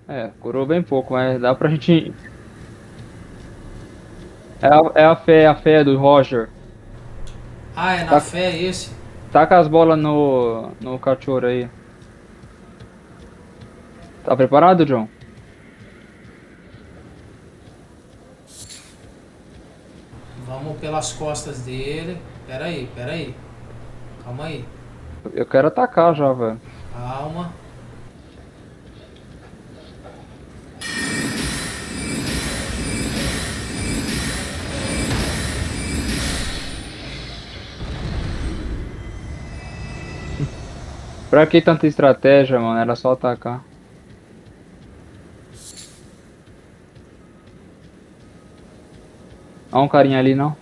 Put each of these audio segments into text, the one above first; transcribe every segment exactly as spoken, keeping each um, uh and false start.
É, curou bem pouco, mas dá pra gente. É a, é a fé, a fé do Roger. Ah, é na Taca, fé esse? taca as bolas no, no cachorro aí. Tá preparado, John? Vamos pelas costas dele. Pera aí, pera aí. Calma aí. Eu quero atacar já, velho. Calma. Pra que tanta estratégia, mano? Era só atacar. Olha um carinha ali, não?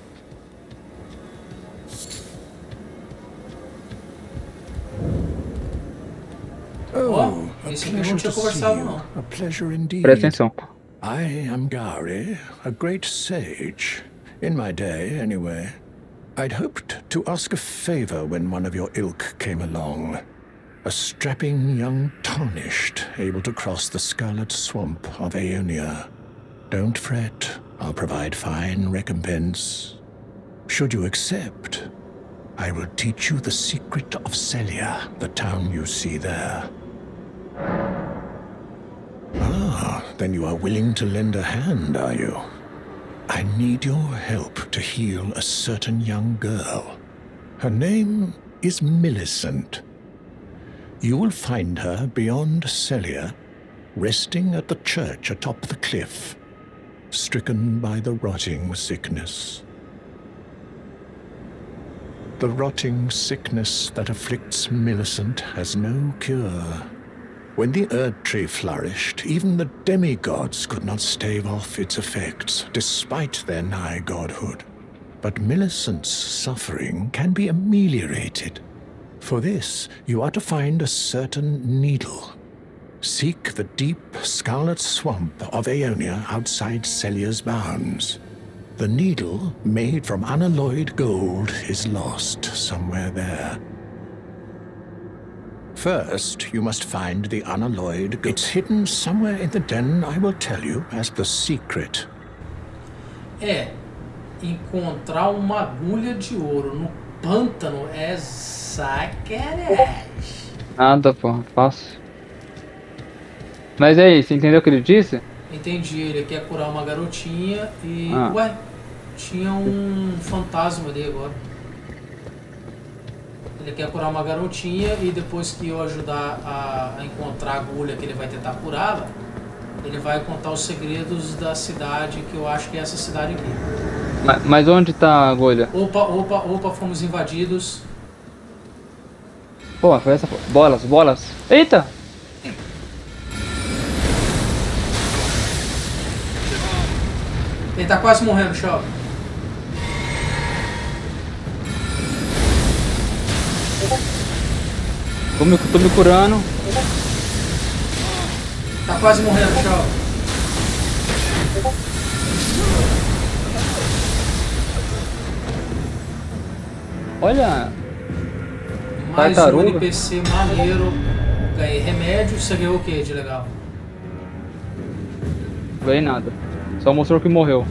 Ó, Oh, a esse aqui não pleasure tinha to see conversado you. não. A pleasure Presta indeed. atenção. I am Gari, a great sage. In my day, anyway. I'd hoped to ask a favor when one of your ilk came along. A strapping young tarnished, able to cross the scarlet swamp of Aeonia. Don't fret, I'll provide fine recompense. Should you accept, I will teach you the secret of Celia, the town you see there. Ah, then you are willing to lend a hand, are you? I need your help to heal a certain young girl. Her name is Millicent. You will find her beyond Celia, resting at the church atop the cliff, stricken by the rotting sickness. The rotting sickness that afflicts Millicent has no cure. When the Erd Tree flourished, even the demigods could not stave off its effects, despite their nigh godhood. But Millicent's suffering can be ameliorated. For this, you are to find a certain needle. Seek the deep, scarlet swamp of Aeonia outside Celia's bounds. The needle, made from unalloyed gold, is lost somewhere there. First, you must find the unalloyed gold. It's hidden somewhere in the den, I will tell you, as the secret. É, encontrar uma agulha de ouro no pântano é sacanagem. Nada, pô. Fácil. Mas aí, você entendeu o que ele disse? Entendi, ele quer curar uma garotinha e... Ah. Ué, tinha um fantasma ali agora. Ele quer curar uma garotinha e depois que eu ajudar a, a encontrar a agulha que ele vai tentar curá-la, ele vai contar os segredos da cidade, que eu acho que é essa cidade aqui. Mas, mas onde tá a agulha? Opa, opa, opa, fomos invadidos. Pô, foi essa. Bolas, bolas. Eita! Ele tá quase morrendo, Shaw. Tô me, tô me curando. Tá quase morrendo, Shaw. Olha. Mais um Tartaruga. N P C maneiro. Ganhei remédio. Você ganhou o que de legal? Não ganhei nada. Só mostrou que morreu.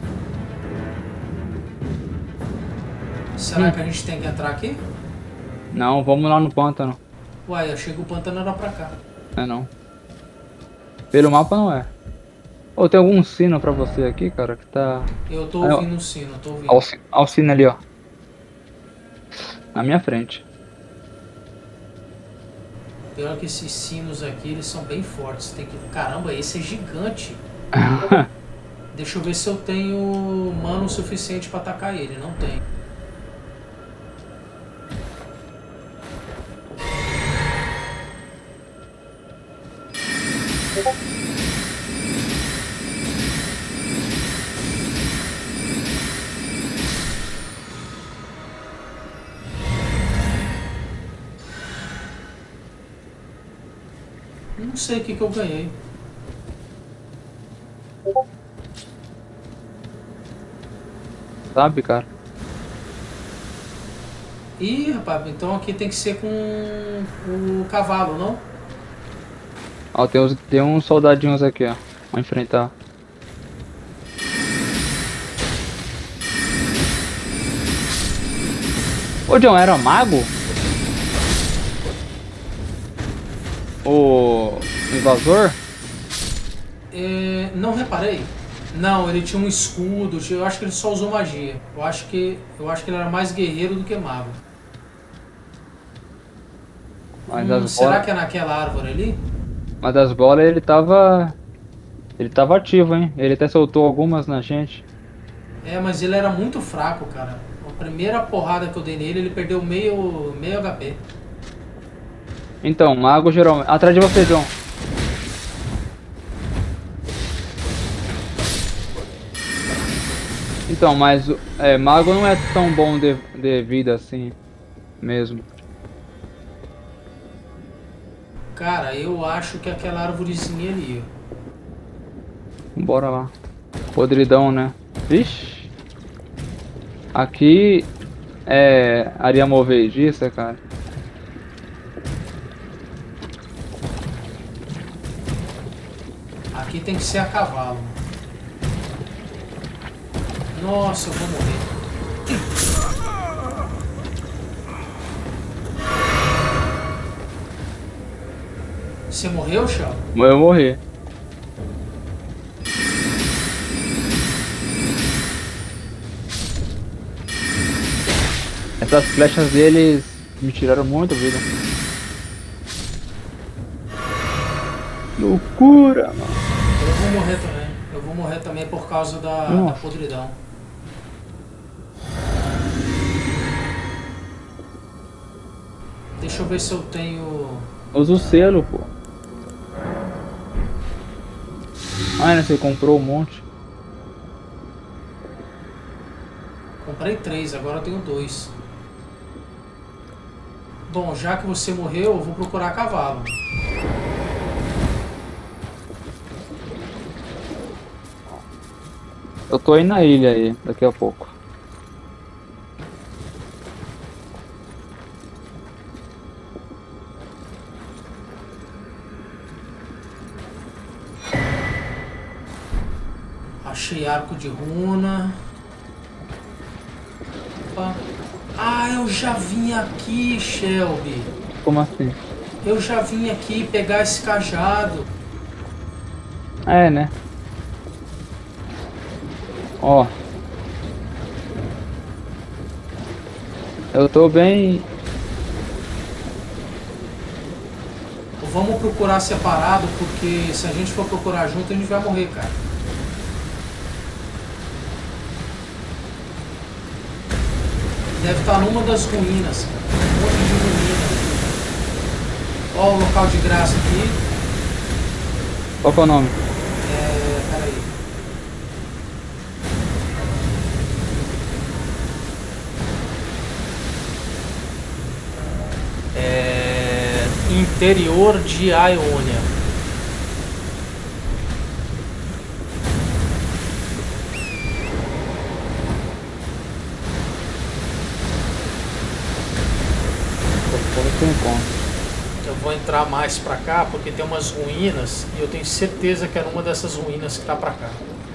Será Hum. que a gente tem que entrar aqui? Não, vamos lá no pântano. Uai, eu achei que o pântano era pra cá. É não. Pelo mapa não é. Ô, tem algum sino pra você aqui, cara, que tá... Eu tô Aí, ó. ouvindo o sino, eu tô ouvindo. Ó o si- ó o sino ali, ó. Na minha frente. Pior que esses sinos aqui, eles são bem fortes. Tem que... Caramba, esse é gigante. Deixa eu ver se eu tenho mano o suficiente pra atacar ele. Não tenho. Não sei o que, que eu ganhei. Sabe, cara? Ih, rapaz, então aqui tem que ser com o cavalo, não? Ó, tem uns, tem uns soldadinhos aqui, ó. Vamos enfrentar. Ô, John, era mago? O invasor? É, não reparei. Não, ele tinha um escudo. Eu acho que ele só usou magia. Eu acho que, eu acho que ele era mais guerreiro do que mago. Mas Hum, as será bolas... que é naquela árvore ali? Mas das bolas ele tava... Ele tava ativo, hein? Ele até soltou algumas na gente. É, mas ele era muito fraco, cara. A primeira porrada que eu dei nele, ele perdeu meio, meio H P. Então, mago geralmente... Atrás de você, John. Então, mas é, mago não é tão bom de, de vida assim mesmo. Cara, eu acho que aquela árvorezinha ali, ó. Bora lá. Podridão, né? Vixe. Aqui é área movediça, cara. Aqui tem que ser a cavalo. Nossa, eu vou morrer. Você morreu, Chão? Eu morri. Essas flechas deles me tiraram muito vida. Loucura, mano. Eu vou morrer também. Eu vou morrer também por causa da, da podridão. Deixa eu ver se eu tenho... Usa o selo, pô. Ah, né? Você comprou um monte. Comprei três, agora eu tenho dois. Bom, já que você morreu, eu vou procurar cavalo. Eu tô indo na ilha aí, daqui a pouco. Achei arco de runa. Opa. Ah, eu já vim aqui, Shelby. Como assim? Eu já vim aqui pegar esse cajado. É, né? Ó. Eu tô bem... Vamos procurar separado, porque se a gente for procurar junto, a gente vai morrer, cara. Deve estar numa das ruínas, cara. Um monte de ruína. Ó, o local de graça aqui. Qual que é o nome? É... peraí. É... interior de Ionia. Eu vou entrar mais pra cá porque tem umas ruínas e eu tenho certeza que era uma dessas ruínas que tá pra cá.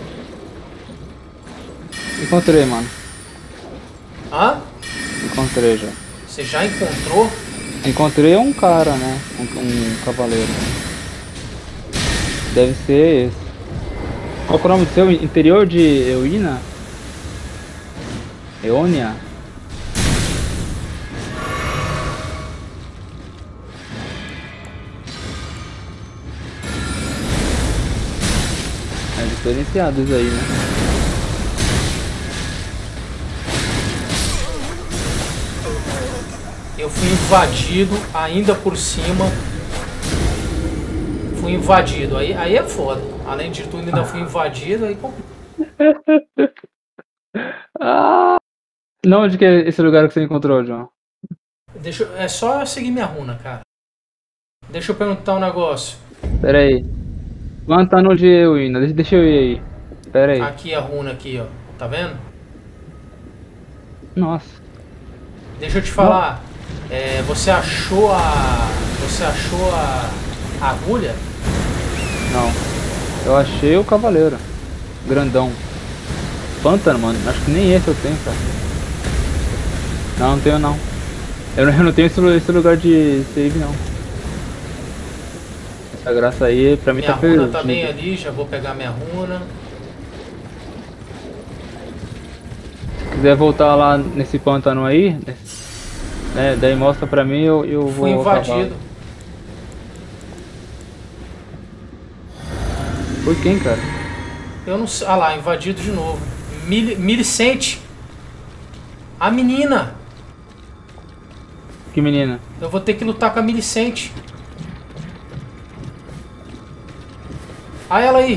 Encontrei, mano. Hã? Encontrei já. Você já encontrou? Encontrei um cara, né? Um, um cavaleiro. Deve ser esse. Qual que é o nome do seu? Interior de Eoina? Eonia? É diferenciados aí, né? Eu fui invadido, ainda por cima. Fui invadido. Aí, aí é foda. Além de tudo, ainda fui invadido. Aí Ah! Não, onde que é esse lugar que você encontrou, John? Deixa, é só eu seguir minha runa, cara. Deixa eu perguntar um negócio. Pera aí. Mano, tá no de Eoina. Deixa, deixa eu ir aí. Pera aí. Aqui a runa aqui, ó. Tá vendo? Nossa. Deixa eu te falar. É, você achou a... Você achou a... a agulha? Não. Eu achei o cavaleiro. Grandão. Pântano, mano. Acho que nem esse eu tenho, cara. Não, não tenho não. Eu não, eu não tenho esse, esse lugar de save, não. Essa graça aí, pra mim Minha tá runa perdida. tá bem ali, já vou pegar minha runa. Se quiser voltar lá nesse pântano aí, né, daí mostra pra mim, eu, eu vou... Fui invadido. Por quem, cara? Eu não sei. Ah lá, invadido de novo. Mil, Milicente. A menina. Que menina? Eu vou ter que lutar com a Milicente. Ah, ela aí.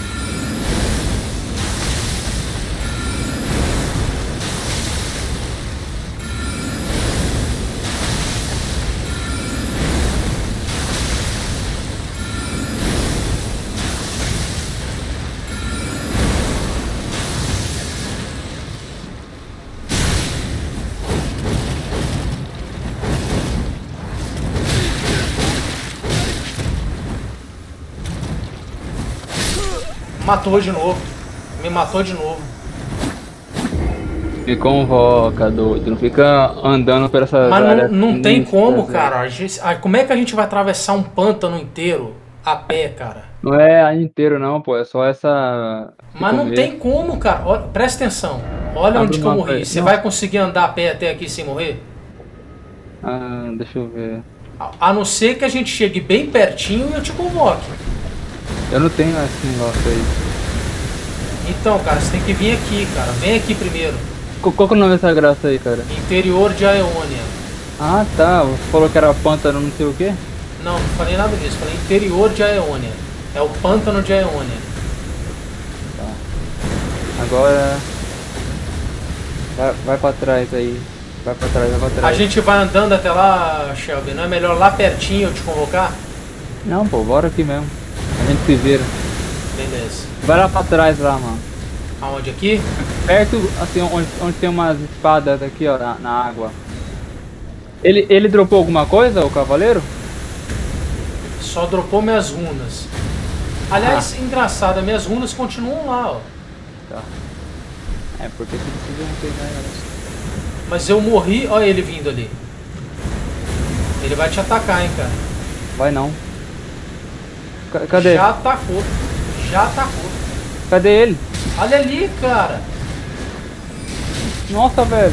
Matou de novo. Me matou de novo. Me convoca, doido. Não fica andando por essa Mas área não, não tem sinistra, como, velho. cara. A gente- ah, como é que a gente vai atravessar um pântano inteiro a pé, cara? Não é a inteiro não, pô. É só essa... Mas não comer. tem como, cara. Olha, presta atenção. Olha Abre onde o que eu mapa morri. aí. Você Nossa. vai conseguir andar a pé até aqui sem morrer? Ah, deixa eu ver. A, a não ser que a gente chegue bem pertinho e eu te convoque. Eu não tenho esse negócio aí. Então, cara, você tem que vir aqui, cara. Vem aqui primeiro. Qual, qual que é o nome dessa graça aí, cara? Interior de Aeônia. Ah, tá. Você falou que era pântano não sei o quê? Não, não falei nada disso. Falei interior de Aeônia. É o pântano de Aeônia. Agora... Vai, vai pra trás aí. Vai pra trás, vai pra A trás. gente vai andando até lá, Shelby. Não é melhor lá pertinho eu te convocar? Não, pô. Bora aqui mesmo. A gente se vira. Beleza. Vai lá pra trás lá, mano. Aonde aqui? Perto, assim, onde, onde tem umas espadas aqui, ó, na, na água. Ele, ele dropou alguma coisa, o cavaleiro? Só dropou minhas runas. Aliás, Ah. engraçado, minhas runas continuam lá, ó. Tá. É, porque você precisa pegar elas. Mas eu morri, olha ele vindo ali. Ele vai te atacar, hein, cara. Vai não. Ca- Cadê? Já atacou. Já atacou. Cadê ele? Olha ali, cara. Nossa, velho.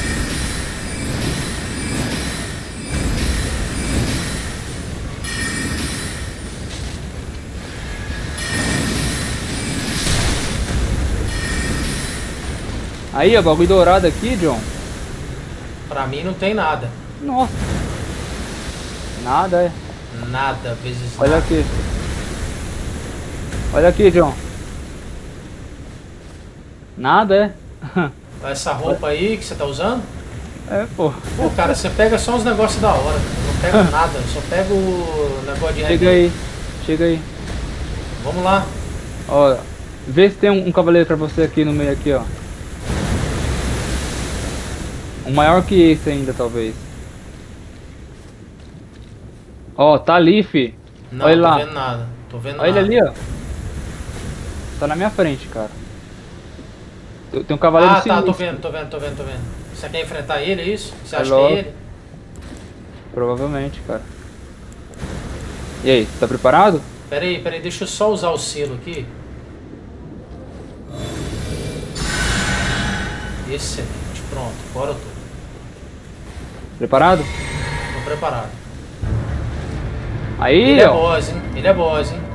Aí, ó, bagulho dourado aqui, John. Pra mim não tem nada. Nossa. Nada, é. Nada, vezes Olha nada. aqui. Olha aqui, John. Nada, é. Essa roupa aí que você tá usando? É, pô. Pô, cara, você pega só uns negócios da hora. Eu não pego nada, eu só pego o negócio de Chega regra. aí. Chega aí. Vamos lá. Ó, vê se tem um, um cavaleiro pra você aqui no meio aqui, ó. Um maior que esse ainda, talvez. Ó, tá ali, fi. Não, Olha tô lá. vendo nada. Tô vendo Olha nada. ele ali, ó. Tá na minha frente, cara. Tem tem um cavaleiro Ah, tá, tô sinistro. vendo, tô vendo, tô vendo, tô vendo. Você quer enfrentar ele, é isso? Você acha Alô? que é ele? Provavelmente, cara. E aí, tá preparado? Pera aí, pera aí, deixa eu só usar o selo aqui. Excelente, pronto, bora eu tô. Preparado? Tô preparado. Aí, Ele é ó. boss, hein? Ele é boss, hein?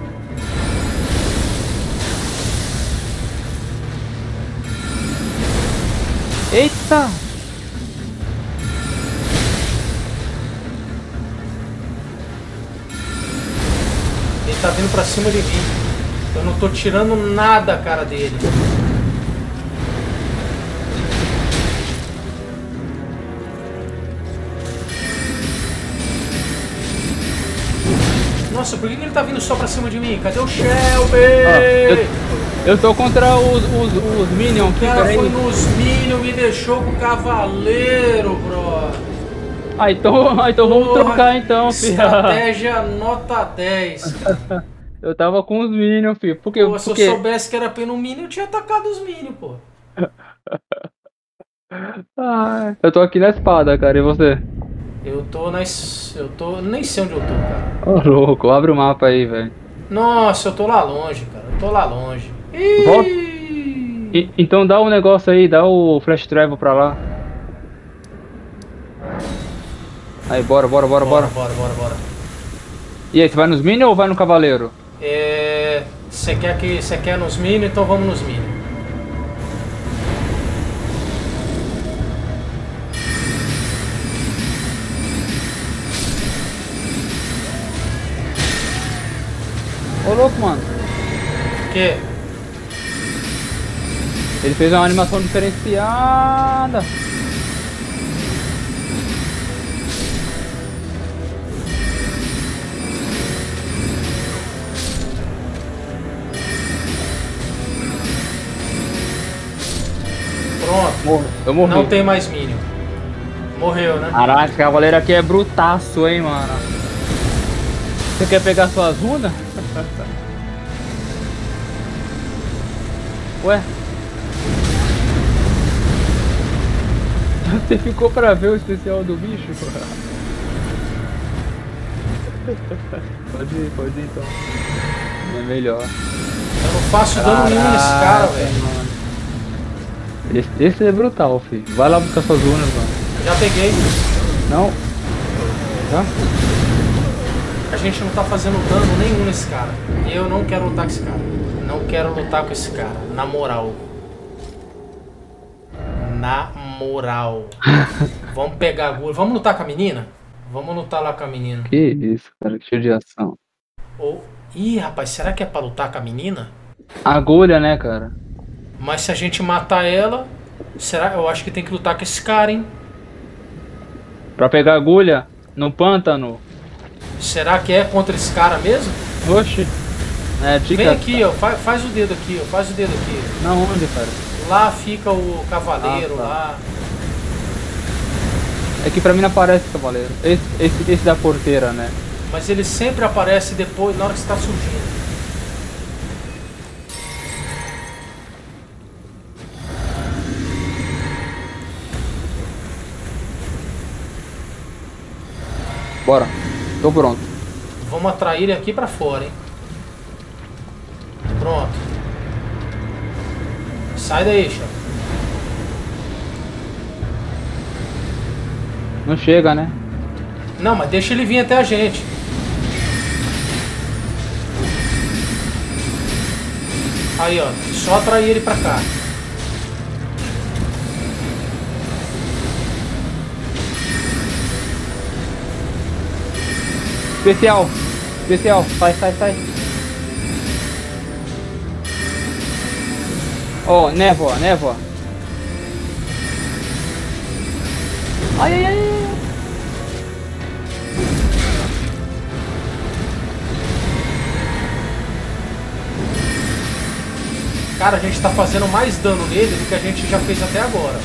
Eita! Ele tá vindo pra cima de mim. Eu não tô tirando nada, cara, dele. Nossa, por que que ele tá vindo só pra cima de mim? Cadê o Shelby? Ó, eu, eu tô contra os, os, os minions O aqui, cara peraí. foi nos Minions e me deixou com o cavaleiro, bro. Ah, então, ah, então vamos Porra, trocar então, filha. Estratégia nota dez. Eu tava com os Minions, filho. Por quê? Pô, se Porque... eu soubesse que era pelo Minion, eu tinha atacado os Minions, pô. Ah, eu tô aqui na espada, cara. E você? Eu tô nas. Eu tô. Nem sei onde eu tô, cara. Ô, louco, abre o mapa aí, velho. Nossa, eu tô lá longe, cara. Eu tô lá longe. Volta. Ih! E- então dá o negócio aí, dá o Flash Travel pra lá. Aí, bora, bora, bora, Bora, bora. bora, bora, bora. E aí, você vai nos Minions ou vai no Cavaleiro? É. Você quer que. Você quer nos Minions, então vamos nos Minions. Ô, louco, mano. O quê? Ele fez uma animação diferenciada. Pronto. Morre. Eu morri. Não tem mais Minion. Morreu, né? Caraca, esse cavaleiro aqui é brutaço, hein, mano. Você quer pegar suas runas? Ué? Você ficou pra ver o especial do bicho? Pode ir, pode ir então. É melhor. Eu não faço dano nenhum nesse cara, velho. mano. Esse, esse é brutal, filho. Vai lá buscar suas runas, mano. Já peguei. Não? Já? A gente não tá fazendo dano nenhum nesse cara. E eu não quero lutar com esse cara. Não quero lutar com esse cara. Na moral. Na moral. Vamos pegar a agulha. Vamos lutar com a menina? Vamos lutar lá com a menina. Que isso, cara, que judiação. Ou... Ih, rapaz, será que é pra lutar com a menina? Agulha, né, cara? Mas se a gente matar ela... Será? Eu acho que tem que lutar com esse cara, hein? Pra pegar agulha no pântano. Será que é contra esse cara mesmo? Oxi. É, dica. Vem aqui, ó. Faz, faz o dedo aqui, ó. Faz o dedo aqui. Na onde, cara? Lá fica o cavaleiro, Ah, tá. lá. É que pra mim não aparece cavaleiro. Esse, esse, esse da porteira, né? Mas ele sempre aparece depois, na hora que você tá surgindo. Bora. Tô pronto. Vamos atrair ele aqui pra fora, hein? Pronto. Sai daí, chefe. Não chega, né? Não, mas deixa ele vir até a gente. Aí, ó. Só atrair ele pra cá. Especial. Especial. Sai, sai, sai. Ó, oh, névoa, névoa. Ai, ai, ai. Cara, a gente tá fazendo mais dano nele do que a gente já fez até agora.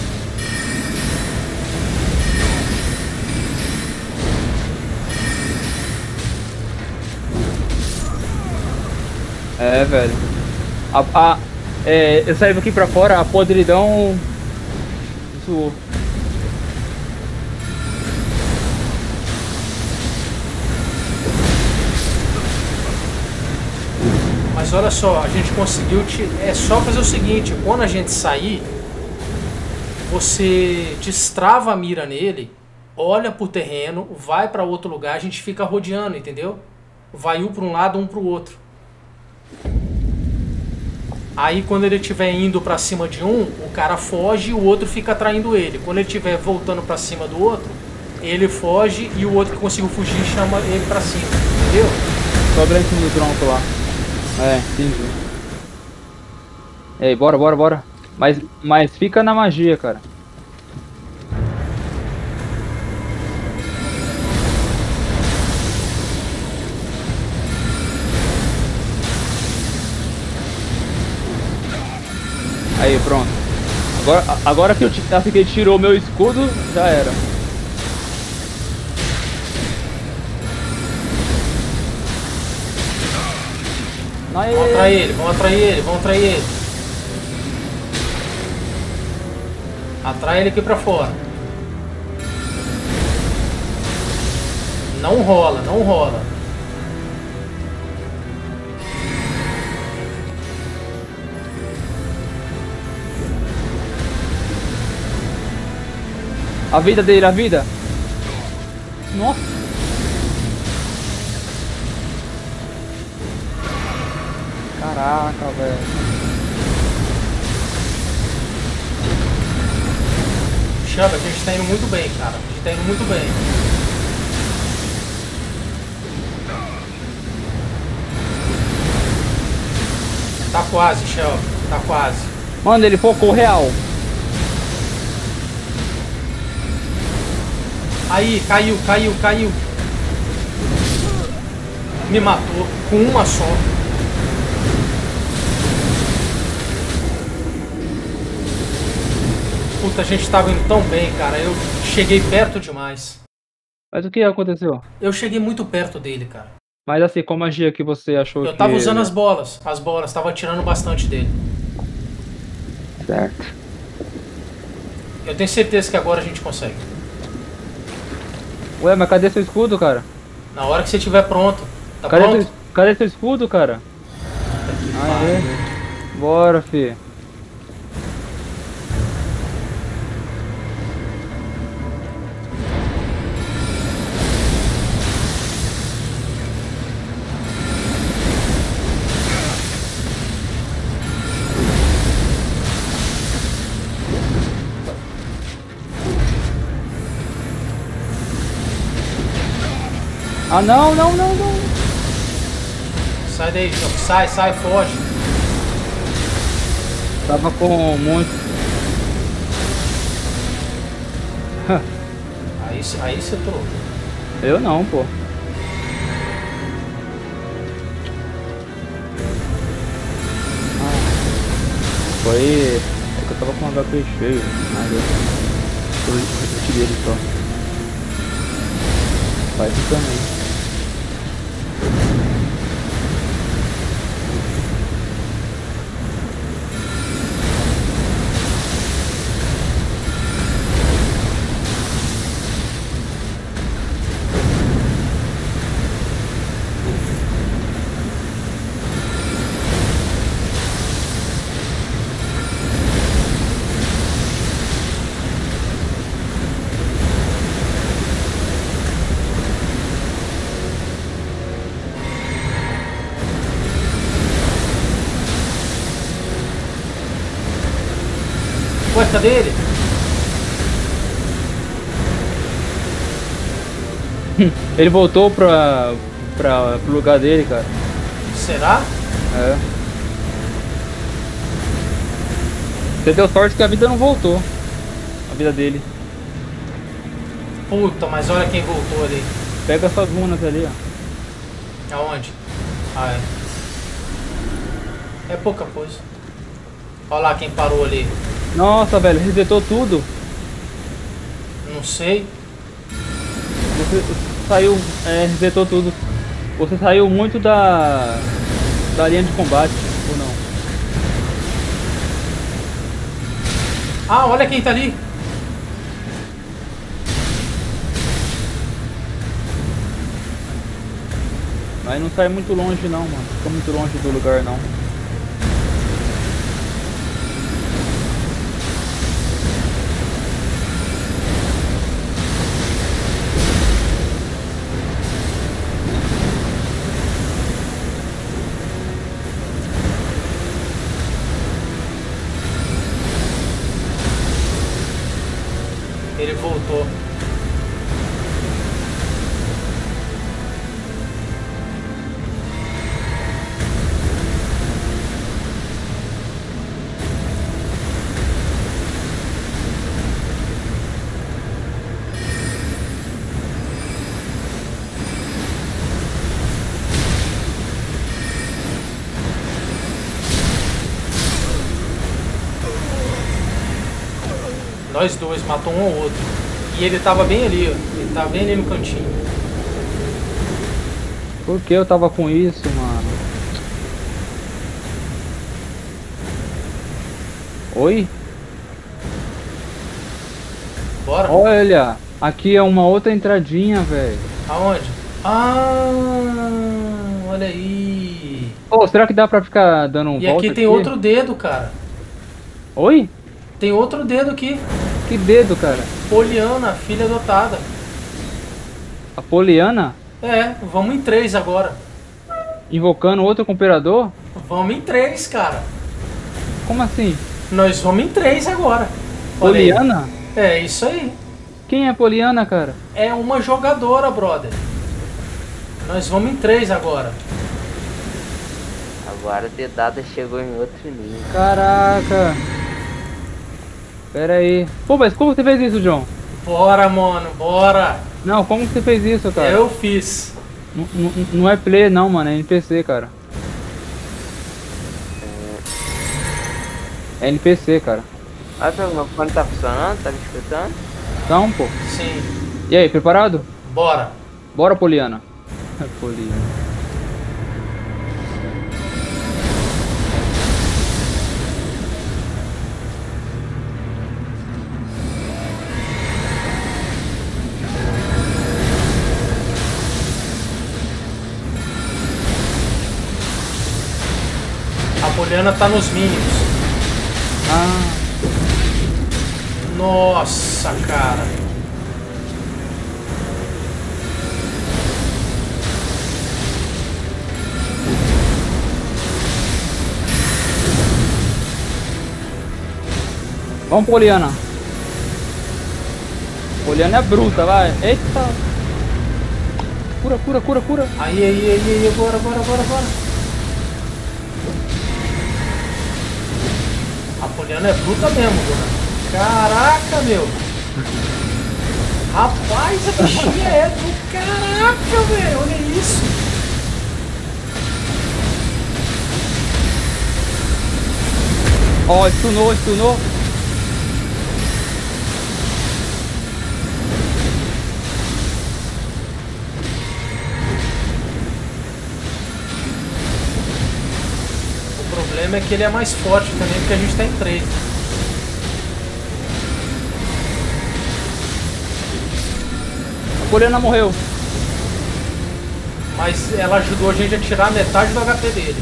É, velho. A, a, é, eu saí aqui pra fora, a podridão zoou. Mas olha só, a gente conseguiu... Te... É só fazer o seguinte, quando a gente sair, você destrava a mira nele, olha pro terreno, vai pra outro lugar, a gente fica rodeando, entendeu? Vai um pra um lado, um pro outro. Aí quando ele estiver indo pra cima de um, o cara foge e o outro fica atraindo ele. Quando ele estiver voltando pra cima do outro, ele foge e o outro que conseguiu fugir chama ele pra cima, entendeu? Sobe lá em cima do tronco lá. É, entendi. Ei, bora, bora, bora. Mas, mas fica na magia, cara. Aí, pronto. Agora, agora que eu assim que ele tirou meu escudo, já era. Nós... Vamos atrair ele, vamos atrair ele, vamos atrair ele. Atrai ele aqui pra fora. Não rola, não rola. A vida dele, a vida. Nossa. Caraca, velho. Chama, a gente tá indo muito bem, cara. A gente tá indo muito bem. Tá quase, Chama. Tá quase. Mano, ele focou real. Aí, caiu, caiu, caiu. Me matou com uma só. Puta, a gente tava indo tão bem, cara. Eu cheguei perto demais. Mas o que aconteceu? Eu cheguei muito perto dele, cara. Mas assim, qual magia que você achou Eu que... tava usando as bolas. As bolas, tava tirando bastante dele. Certo. Eu tenho certeza que agora a gente consegue. Ué, mas cadê seu escudo, cara? Na hora que você estiver pronto. Tá Cadê pronto? seu, cadê seu escudo, cara? Aê. Bora, fi. Ah, não, não, não, não. Sai daí, Chama. Sai, sai, foge. Tava com muito... Aí, aí você trouxe. Eu não, pô. Ah, foi... É que eu tava com um H P cheio. Mas eu... Eu tirei ele só. Vai tu também. Ué, cadê ele? Ele voltou pra, pra, pro lugar dele, cara. Será? É. Você deu sorte que a vida não voltou. A vida dele. Puta, mas olha quem voltou ali. Pega essas runas ali, ó. Aonde? Ah, é. É pouca coisa. Olha lá quem parou ali. Nossa, velho, resetou tudo. Não sei. Você saiu, é, resetou tudo. Você saiu muito da da linha de combate, ou não? Ah, olha quem tá ali. Mas não sai muito longe não, mano. Fica muito longe do lugar não. Ele voltou. Nós dois, matou um ou outro. E ele tava bem ali, ó. Ele tava bem ali no cantinho. Por que eu tava com isso, mano? Oi? Bora? Olha, aqui é uma outra entradinha, velho. Aonde? Ah, olha aí. Ô, será que dá pra ficar dando um E volta aqui tem outro dedo, cara. Oi? Tem outro dedo aqui. Que dedo, cara? Poliana, filha adotada. A Poliana? É, vamos em três agora. Invocando outro comperador? Vamos em três, cara. Como assim? Nós vamos em três agora. Olha aí. Poliana? É isso aí. Quem é Poliana, cara? É uma jogadora, brother. Nós vamos em três agora. Agora o dedada chegou em outro nível. Caraca. Pera aí. Pô, mas como você fez isso, John? Bora, mano, bora. Não, como que você fez isso, cara? Eu fiz. N- n- Não é play não, mano, é N P C, cara. É N P C, cara. Olha, meu meu fone tá funcionando? Tá me escutando? Então, pô. Sim. E aí, preparado? Bora. Bora, Poliana. Poliana. A Poliana tá nos Minions. Ah, Nossa, cara. vamos, Poliana. Poliana é bruta, vai. Eita. Cura, cura, cura, cura. Aí, aí, aí, aí, bora, bora, bora, bora. A Poliana é bruta mesmo, Dona. Caraca, meu. Rapaz, a bichinha é do caraca, velho. Olha isso. Ó, stunou, stunou. O problema é que ele é mais forte também, porque a gente tá em três. A Poliana morreu. Mas ela ajudou a gente a tirar metade do H P dele.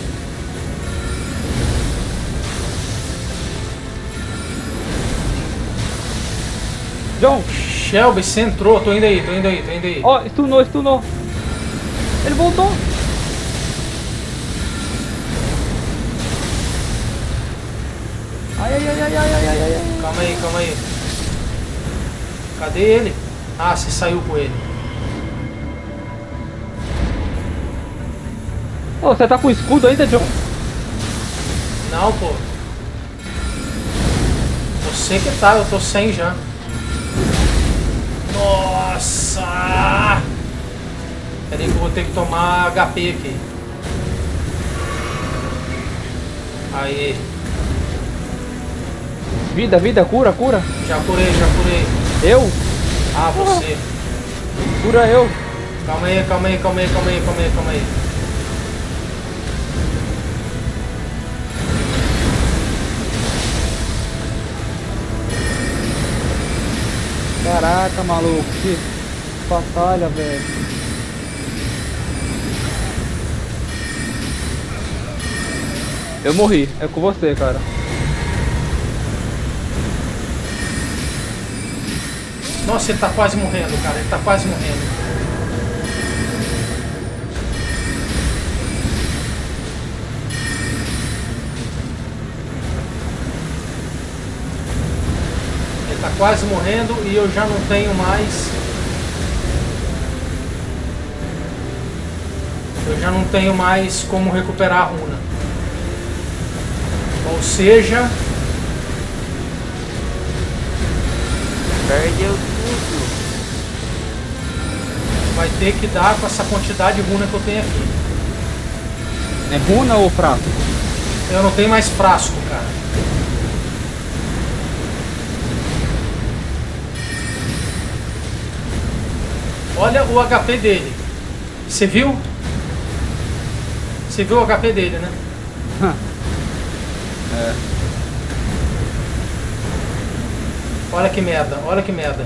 John, Shelby, você entrou. Tô indo aí, tô indo aí, tô indo aí. ó, stunou, stunou. Ele voltou. Ai, ai, ai, ai, ai, ai, ai, ai. Calma aí, calma aí. Cadê ele? Ah, você saiu com ele. Ô, você tá com escudo ainda, John? Não, pô. Você que tá, eu tô sem já. Nossa! Pera aí que eu vou ter que tomar H P aqui. Aí, Vida, vida, cura, cura. já curei, já curei. Eu? Ah, você. Cura eu. Calma aí, calma aí, calma aí, calma aí, calma aí, calma aí. Caraca, maluco, que batalha, velho. Eu morri, é com você, cara. Nossa, ele tá quase morrendo, cara. Ele tá quase morrendo. Ele tá quase morrendo e eu já não tenho mais. Eu já não tenho mais como recuperar a runa. Ou seja, Perdeu tudo. vai ter que dar com essa quantidade de runa que eu tenho aqui. É runa ou frasco? Eu não tenho mais frasco, cara. Olha o H P dele. Você viu? Você viu o H P dele, né? É. Olha que merda, olha que merda.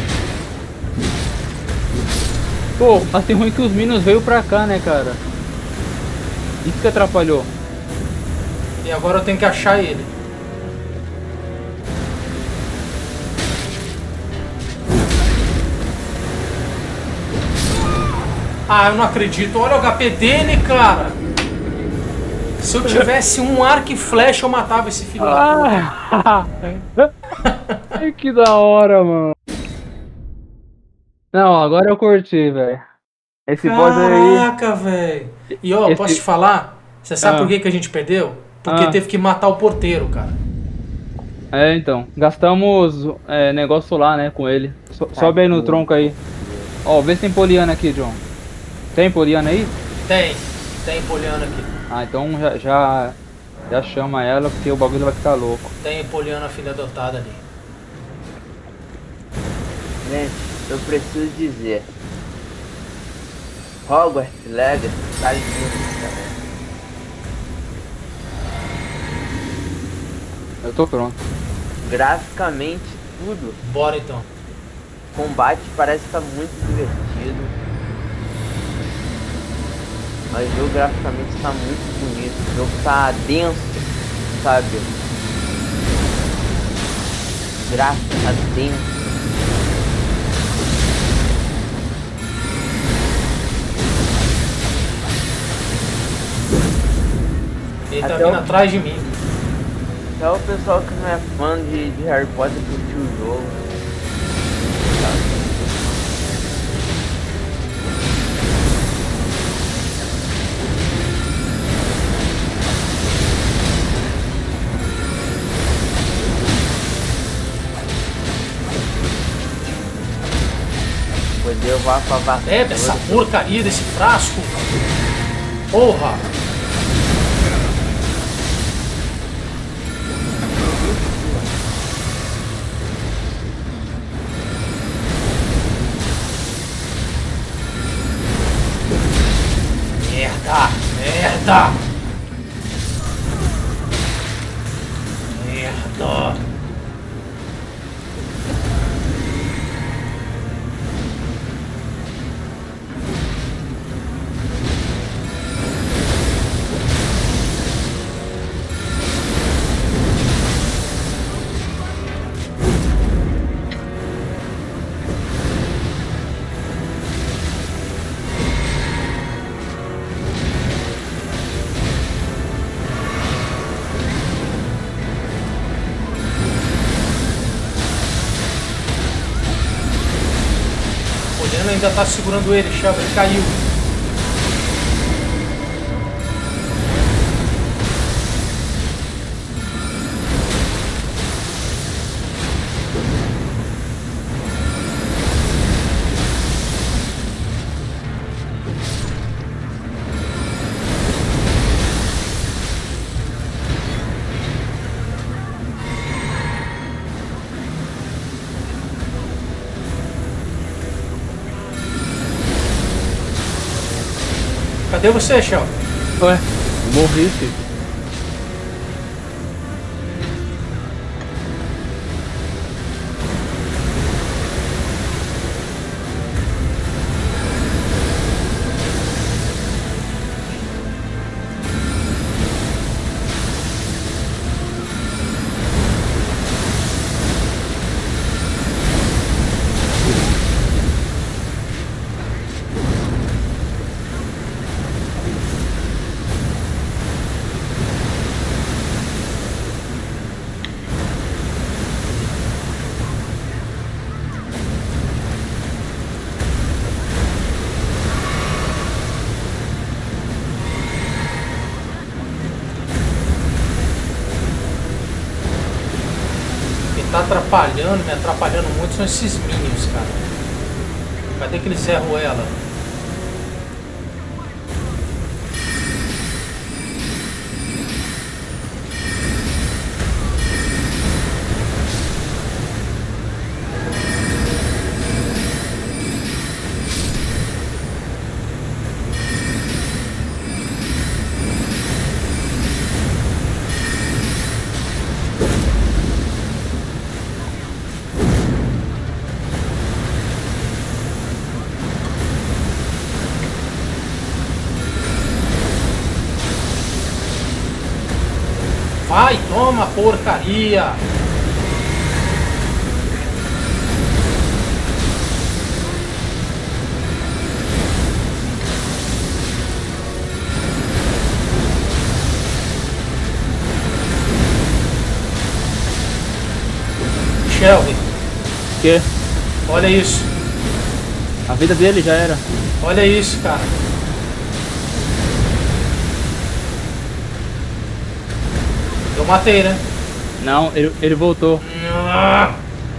Pô, mas tem ruim que os Minions veio pra cá, né, cara? Isso que atrapalhou. E agora eu tenho que achar ele. Ah, eu não acredito. Olha o H P dele, cara. Se eu tivesse um arco e flecha, eu matava esse filho da puta. Ai, que da hora, mano. Não, agora eu curti, velho. Esse boss aí... Caraca, velho. E ó, Esse- posso te falar? Você sabe Ah. por que, que a gente perdeu? Porque Ah. teve que matar o porteiro, cara. É, então. Gastamos é, negócio lá, né, com ele. So- sobe aí no tronco aí. Ó, vê se tem poliana aqui, John. Tem poliana aí? Tem, tem poliana aqui. Ah, então já, já, já chama ela, porque o bagulho vai ficar louco. Tem poliana filha adotada ali. Gente, eu preciso dizer. Hogwarts Legacy tá lindo, cara. Eu tô pronto. Graficamente, tudo. Bora então. O combate parece estar muito divertido. Mas o jogo graficamente está muito bonito. O jogo tá denso, sabe? O gráfico tá denso. Ele tá Até vindo o- atrás de mim. Até o pessoal que não é fã de, de Harry Potter curtiu o jogo. Poder voar com a vassoura. Bebe essa porcaria desse frasco. Porra. Merda, merda. Merda. O Poliana ainda tá segurando ele, Shelby, ele caiu. Cadê você, Shelby? Ué, morri, filho. Quem tá atrapalhando, me atrapalhando muito são esses minions, cara. Cadê que eles erram ela? Ai, toma porcaria! Shelby, Que? olha isso. A vida dele já era. Olha isso, cara. Eu matei, né? Não, ele, ele voltou. Ah!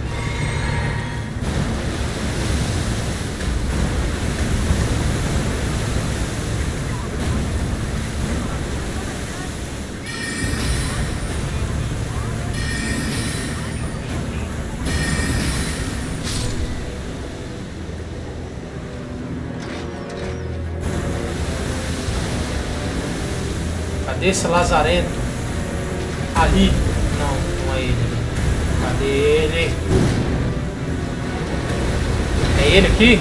Cadê esse lazarento? Ali. Não, não é ele. Cadê ele? É ele aqui?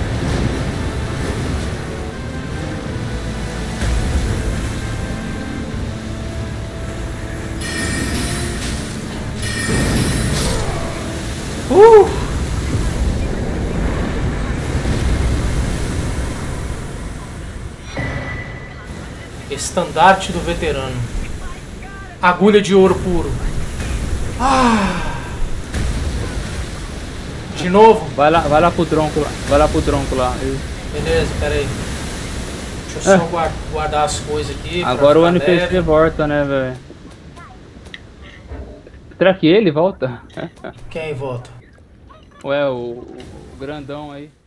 Uh! Estandarte do veterano. Agulha de ouro puro. Ah! De novo? Vai lá, vai lá pro tronco lá. Vai lá pro tronco lá. Eu- Beleza, pera aí. Deixa eu só guar- guardar as coisas aqui. pra Agora o ficar N P C leve. volta, né, velho? Será que ele volta? Quem volta? Ué, o, o grandão aí.